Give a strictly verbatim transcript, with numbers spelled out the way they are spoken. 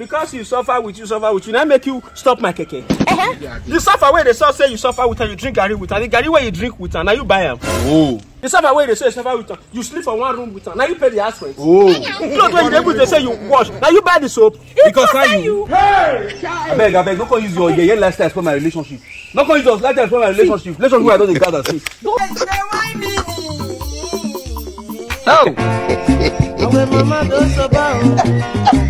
because you suffer with you suffer with you, now make you stop my keke. Uh-huh. The suffer where they say you suffer with her, you drink garri with her. The garri where you drink with her, now you buy them. Oh. The suffer where they say you suffer with her, you sleep for one room with her, now you pay the house rent. Oh. Clothes where you able to say you wash, now you buy the soap. Because how you? Hey, I beg, I beg, don't come use your yeah, lifestyle for my relationship. Don't come use your lifestyle for my relationship. Relationship where I don't gather see. Oh.